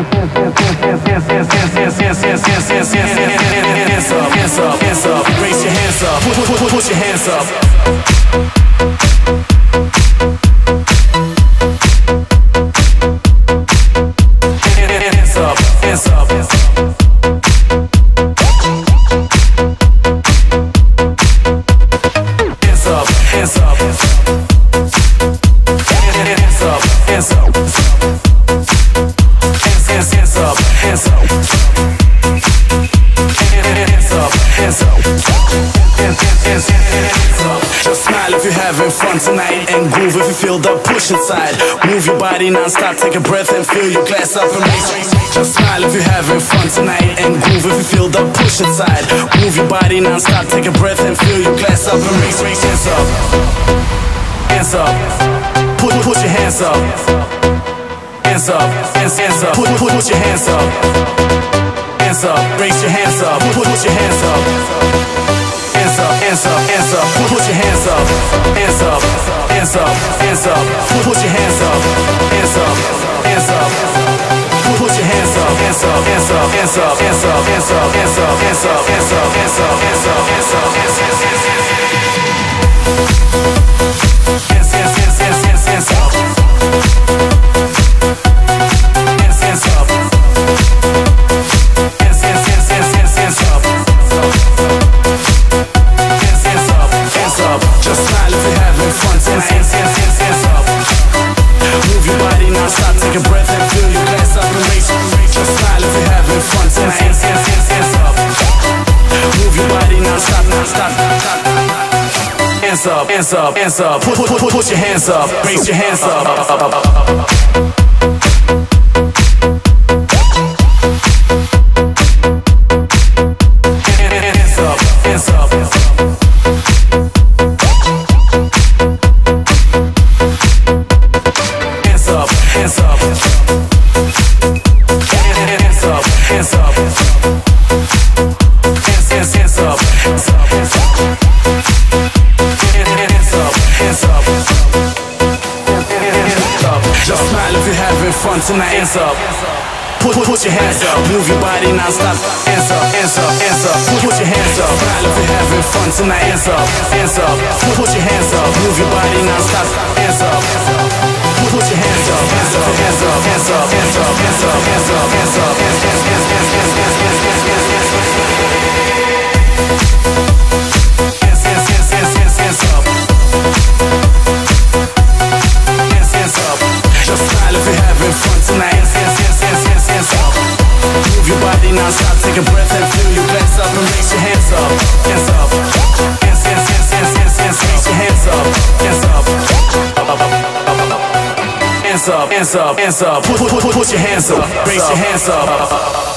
Raise your hands up, put your hands up. Hands up, hands up. Hands up, hands up. Hands up, hands up. Hands up, hands up. Hands up, hands up. Just smile if you're having fun tonight, and groove if you feel the push inside. Move your body non-stop, take a breath and fill your glass up and raise. Just smile if you're having fun tonight, and groove if you feel the push inside. Move your body non-stop, take a breath and fill your glass up and raise. Hands up, hands up. Put your hands up. Hands up, hands up. Put your hands up. Hands up, raise your hands up. Put your hands up. Hands up, hands up, hands up. Put your hands up. Hands up, hands up, hands up. Put your hands up. Hands up, hands up. Put your hands up. Hands up, hands up, hands up, hands up, hands up, hands up, hands up, hands up, hands up, hands up, hands up, hands up, hands up. Hands, hands, hands, hands, hands, hands up. Hands, hands up. Hands, hands, hands, hands, hands, hands up. Hands, hands up, hands up. Just smile if you're having fun tonight. Hands, hands, hands, hands up. Move your body non-stop, take a breath and fill your glass up and raise. Just smile if you're having fun tonight. Hands, hands, hands, hands up. Move your body non-stop, non-stop. Hands up, hands up, hands up. Put your hands up. Raise your hands up. Hands up, hands up. Hands up, hands up. Hands up, hands up. Hands, hands, hands up. Hands up, hands up. Hands up, hands up. Just smile if you're having fun tonight. Hands up. Put your hands up. Move your body non-stop. Hands up, hands up, hands up. Put your hands up. Smile if you're having fun tonight. Hands up, hands up. Put your hands up. Move your body non-stop. Hands up. Put your hands up. Hands up, hands up, hands up, hands up, hands up, hands up, hands up, hands, hands, hands, hands, hands, hands, hands, hands, hands, hands, hands. Hands, hands, hands, hands, hands, hands up. Hands, hands up. Just smile if you're having fun tonight. Hands, hands, hands, hands, hands, hands up. Move your body non-stop, take a breath and fill your glass up and raise your hands up. Hands up. Hands, hands, hands, hands, hands, hands. Raise your hands up. Hands up. Hands up, hands up, hands up. Put your hands up. Raise your hands up.